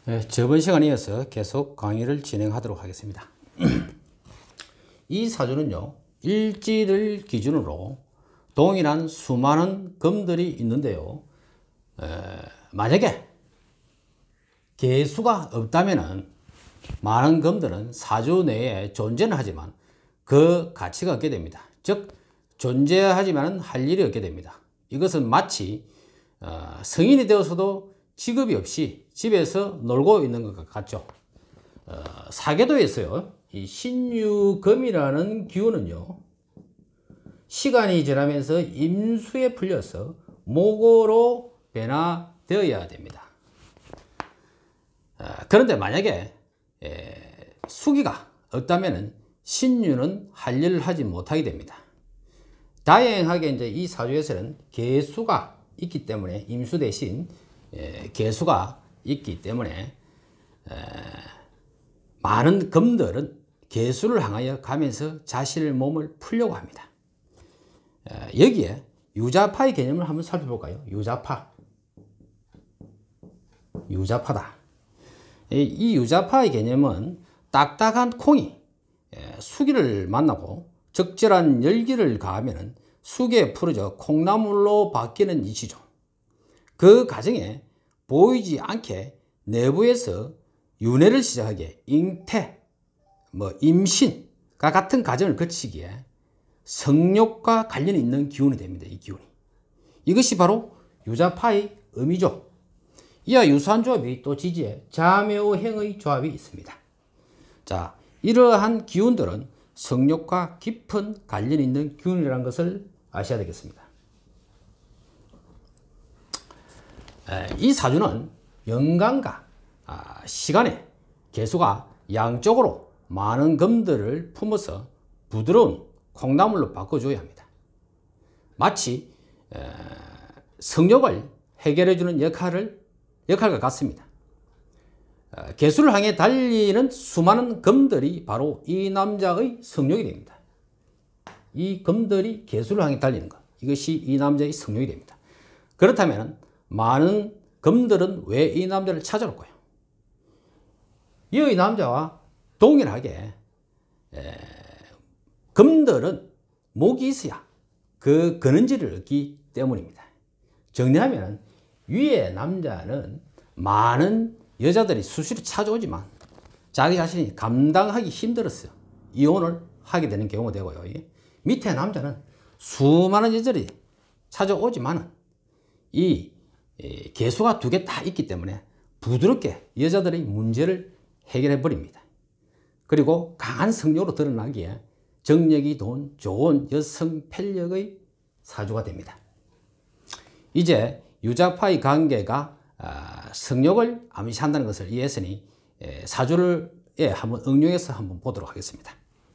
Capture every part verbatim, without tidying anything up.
네, 저번 시간에 이어서 계속 강의를 진행하도록 하겠습니다. 이 사주는요, 일지를 기준으로 동일한 수많은 금들이 있는데요. 에, 만약에 개수가 없다면 많은 금들은 사주 내에 존재는 하지만 그 가치가 없게 됩니다. 즉 존재하지만 할 일이 없게 됩니다. 이것은 마치 어, 성인이 되어서도 직업이 없이 집에서 놀고 있는 것 같죠. 어, 사계도에서요, 이 신유금이라는 기운은요, 시간이 지나면서 임수에 풀려서 목으로 변화되어야 됩니다. 어, 그런데 만약에 에, 수기가 없다면 신유는 할 일을 하지 못하게 됩니다. 다행하게 이제 이 사주에서는 개수가 있기 때문에 임수 대신 에, 개수가 있기 때문에 에, 많은 금들은 개수를 향하여 가면서 자신의 몸을 풀려고 합니다. 에, 여기에 유자파의 개념을 한번 살펴볼까요? 유자파. 유자파다. 이, 이 유자파의 개념은 딱딱한 콩이 에, 수기를 만나고 적절한 열기를 가하면 수기에 풀어져 콩나물로 바뀌는 이치죠. 그 과정에 보이지 않게 내부에서 윤회를 시작하게 잉태, 뭐 임신과 같은 과정을 거치기에 성욕과 관련이 있는 기운이 됩니다. 이 기운이. 이것이 바로 유자파의 의미죠. 이와 유사한 조합이 또 지지에 자묘행의 조합이 있습니다. 자, 이러한 기운들은 성욕과 깊은 관련이 있는 기운이라는 것을 아셔야 되겠습니다. 이 사주는 연간과 시간에 개수가 양쪽으로 많은 금들을 품어서 부드러운 콩나물로 바꿔줘야 합니다. 마치 성욕을 해결해주는 역할을, 역할과 같습니다. 개수를 향해 달리는 수많은 금들이 바로 이 남자의 성욕이 됩니다. 이 금들이 개수를 향해 달리는 것, 이것이 이 남자의 성욕이 됩니다. 그렇다면 많은 금들은 왜 이 남자를 찾아올까요? 이 남자와 동일하게 에, 금들은 목이 있어야 그 근원지를 얻기 때문입니다. 정리하면 위의 남자는 많은 여자들이 수시로 찾아오지만 자기 자신이 감당하기 힘들었어요. 이혼을 하게 되는 경우가 되고요. 밑에 남자는 수많은 여자들이 찾아오지만 이 개수가 두 개 다 있기 때문에 부드럽게 여자들의 문제를 해결해 버립니다. 그리고 강한 성욕으로 드러나기에 정력이 좋은 여성 편력의 사주가 됩니다. 이제 유자파의 관계가 성욕을 암시한다는 것을 이해했으니 사주를 한번 응용해서 한번 보도록 하겠습니다.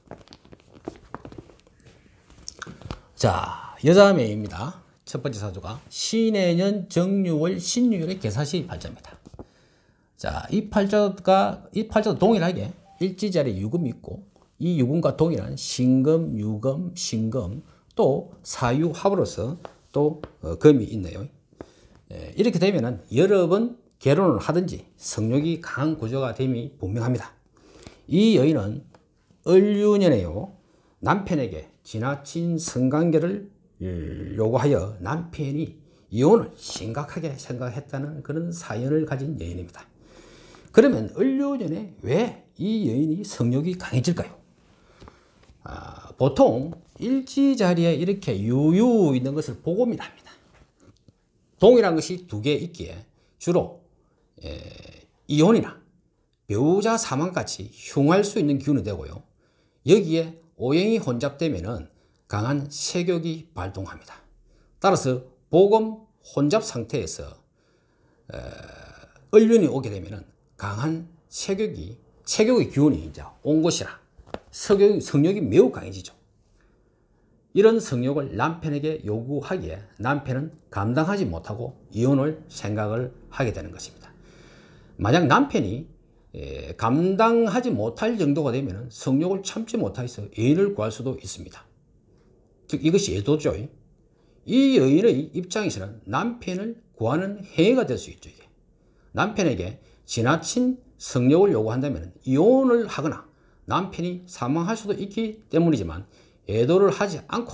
자, 여자매입니다. 첫 번째 사주가 신해년 정유월 신유월의 개사시 팔자입니다. 자, 이 팔자가, 이 팔자도 동일하게 일지자리에 유금이 있고, 이 유금과 동일한 신금, 유금, 신금, 또 사유합으로서 또 어, 금이 있네요. 에, 이렇게 되면은 여러 번 결혼을 하든지 성욕이 강한 구조가 됨이 분명합니다. 이 여인은 을유년에요, 남편에게 지나친 성관계를 요구하여 남편이 이혼을 심각하게 생각했다는 그런 사연을 가진 여인입니다. 그러면 을유년에 왜 이 여인이 성욕이 강해질까요? 아, 보통 일지자리에 이렇게 유유 있는 것을 보고입니다. 동일한 것이 두 개 있기에 주로 에, 이혼이나 배우자 사망같이 흉할 수 있는 기운이 되고요. 여기에 오행이 혼잡되면 강한 색욕이 발동합니다. 따라서 복음 혼잡 상태에서 에, 을륜이 오게 되면 강한 색욕이, 색욕의 기운이 이제 온 것이라 성욕이, 성욕이 매우 강해지죠. 이런 성욕을 남편에게 요구하기에 남편은 감당하지 못하고 이혼을 생각을 하게 되는 것입니다. 만약 남편이 에, 감당하지 못할 정도가 되면 성욕을 참지 못해서 애인을 구할 수도 있습니다. 즉 이것이 애도죠. 이 여인의 입장에서는 남편을 구하는 행위가 될 수 있죠. 이게. 남편에게 지나친 성욕을 요구한다면 이혼을 하거나 남편이 사망할 수도 있기 때문이지만 애도를 하지 않고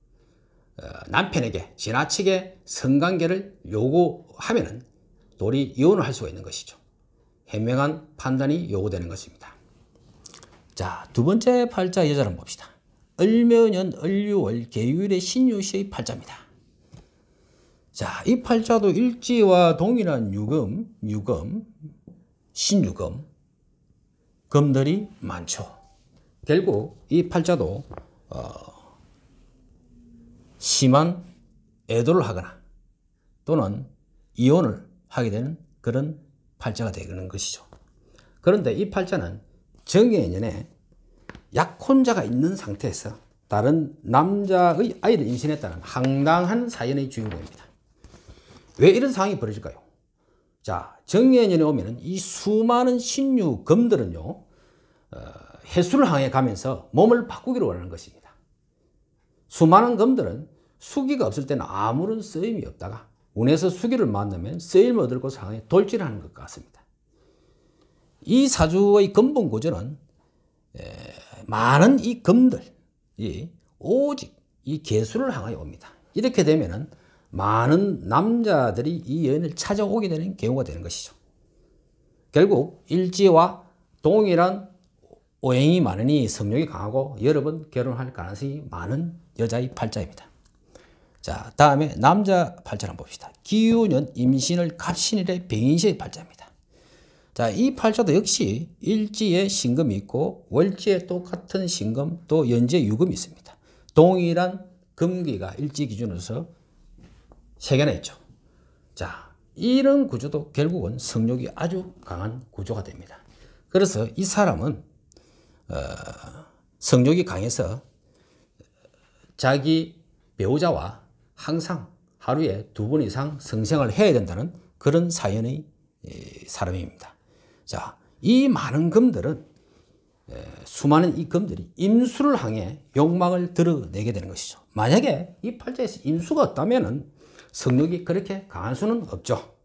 남편에게 지나치게 성관계를 요구하면 도리 이혼을 할 수가 있는 것이죠. 현명한 판단이 요구되는 것입니다. 자, 두 번째 팔자 여자를 한번 봅시다. 을묘년 을유월 계유일의 신유시의 팔자입니다. 자, 이 팔자도 일지와 동일한 유금, 유금, 신유금, 금들이 많죠. 결국 이 팔자도 어, 심한 애도를 하거나 또는 이혼을 하게 되는 그런 팔자가 되는 것이죠. 그런데 이 팔자는 정해년에 약혼자가 있는 상태에서 다른 남자의 아이를 임신했다는 황당한 사연의 주인공입니다. 왜 이런 상황이 벌어질까요? 자, 정해년에 오면은 이 수많은 신유금들은요, 어, 해수를 향해 가면서 몸을 바꾸기를 원하는 것입니다. 수많은 금들은 수기가 없을 때는 아무런 쓰임이 없다가 운에서 수기를 만나면 쓰임을 얻을 곳을 향해 돌진하는 것 같습니다. 이 사주의 근본 구조는 에, 많은 이 금들이 오직 이 계수를 향하여 옵니다. 이렇게 되면은 많은 남자들이 이 여인을 찾아오게 되는 경우가 되는 것이죠. 결국 일지와 동일한 오행이 많으니 성욕이 강하고 여러 번 결혼할 가능성이 많은 여자의 팔자입니다. 자, 다음에 남자 팔자를 한번 봅시다. 기유년 임신을 갑신일의 병인시의 팔자입니다. 자, 이 팔자도 역시 일지에 신금이 있고 월지에 똑같은 신금 또 연지에 유금이 있습니다. 동일한 금기가 일지 기준으로서 세 개나 있죠. 자, 이런 구조도 결국은 성욕이 아주 강한 구조가 됩니다. 그래서 이 사람은 어, 성욕이 강해서 자기 배우자와 항상 하루에 두 번 이상 성생활을 해야 된다는 그런 사연의 사람입니다. 자, 이 많은 금들은 수많은 이 금들이 임수를 향해 욕망을 드러내게 되는 것이죠. 만약에 이 팔자에서 임수가 없다면 성욕이 그렇게 강할 수는 없죠.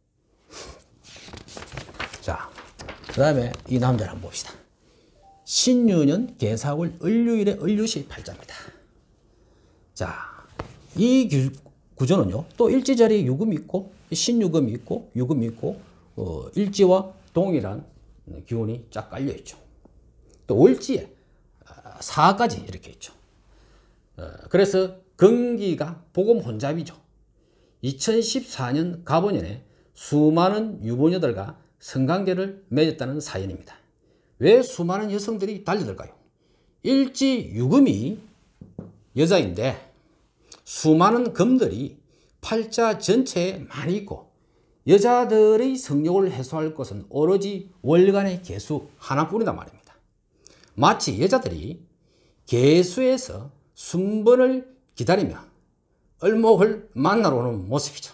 자, 그 다음에 이 남자를 한번 봅시다. 신유년 계사월 을유일의 을유시 팔자입니다. 자, 이 구조는요, 또 일지자리에 유금이 있고 신유금이 있고 유금이 있고 어, 일지와 동일한 기운이 쫙 깔려 있죠. 또 월지에 사까지 이렇게 있죠. 어, 그래서 금기가 복음 혼잡이죠. 이천십사 년 갑오년에 수많은 유부녀들과 성관계를 맺었다는 사연입니다. 왜 수많은 여성들이 달려들까요? 일지 유금이 여자인데 수많은 금들이 팔자 전체에 많이 있고 여자들의 성욕을 해소할 것은 오로지 월간의 계수 하나뿐이단 말입니다. 마치 여자들이 계수에서 순번을 기다리며 을목을 만나러 오는 모습이죠.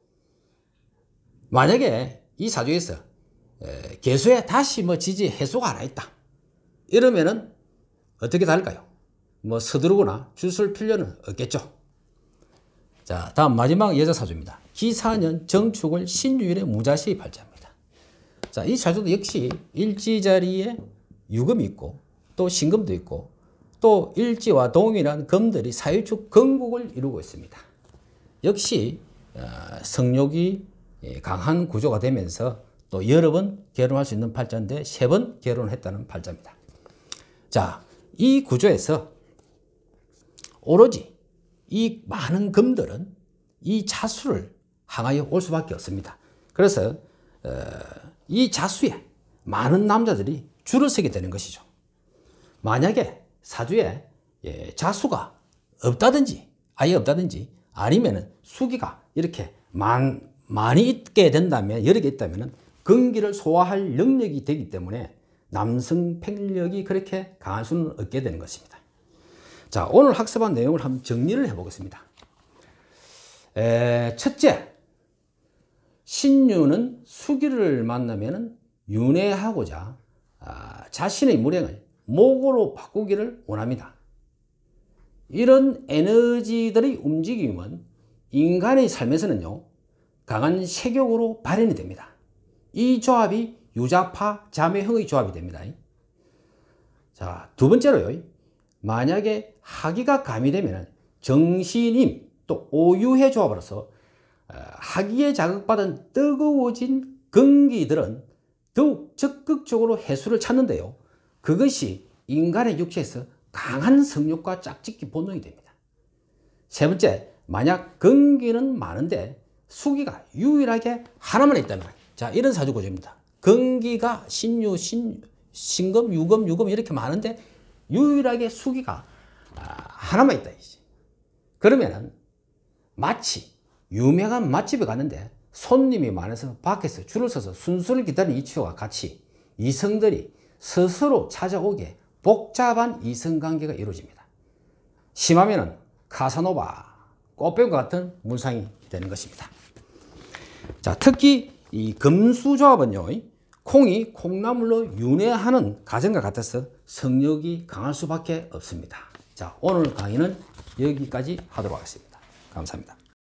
만약에 이 사주에서 계수에 다시 뭐 지지 해소가 하나 있다 이러면은 어떻게 다를까요? 뭐 서두르거나 줄을 필요는 없겠죠. 자, 다음 마지막 여자 사주입니다. 기사년 정축월 신유일의 무자시의 팔자입니다. 자, 이 사주도 역시 일지자리에 유금이 있고 또 신금도 있고 또 일지와 동일한 금들이 사유축 건국을 이루고 있습니다. 역시 성욕이 강한 구조가 되면서 또 여러 번 결혼할 수 있는 팔자인데 세 번 결혼을 했다는 팔자입니다. 자, 이 구조에서 오로지 이 많은 금들은 이 자수를 향하여 올 수밖에 없습니다. 그래서 이 자수에 많은 남자들이 줄을 서게 되는 것이죠. 만약에 사주에 자수가 없다든지 아예 없다든지 아니면 수기가 이렇게 많, 많이 있게 된다면 여러 개 있다면 금기를 소화할 능력이 되기 때문에 남성 팽력이 그렇게 강할 수는 없게 되는 것입니다. 자, 오늘 학습한 내용을 한번 정리를 해보겠습니다. 에, 첫째, 신유는 수기를 만나면 윤회하고자 아, 자신의 물행을 목으로 바꾸기를 원합니다. 이런 에너지들의 움직임은 인간의 삶에서는요, 강한 색욕으로 발현이 됩니다. 이 조합이 유자파 자매형의 조합이 됩니다. 자, 두 번째로요. 만약에 학기가 가미되면 정신임 또 오유의 조합으로서 학기에 자극받은 뜨거워진 근기들은 더욱 적극적으로 해수를 찾는데요. 그것이 인간의 육체에서 강한 성욕과 짝짓기 본능이 됩니다. 세 번째, 만약 근기는 많은데 수기가 유일하게 하나만 있다면, 자, 이런 사주구조입니다. 근기가 신유, 신, 신금, 유금, 유금 이렇게 많은데 유일하게 수기가 하나만 있다. 그러면은 마치 유명한 맛집에 갔는데 손님이 많아서 밖에서 줄을 서서 순서를 기다리는 이치와 같이 이성들이 스스로 찾아오게 복잡한 이성관계가 이루어집니다. 심하면은 카사노바, 꽃뱀과 같은 문상이 되는 것입니다. 자, 특히 이 금수조합은요, 콩이 콩나물로 윤회하는 가정과 같아서 성욕이 강할 수밖에 없습니다. 자, 오늘 강의는 여기까지 하도록 하겠습니다. 감사합니다.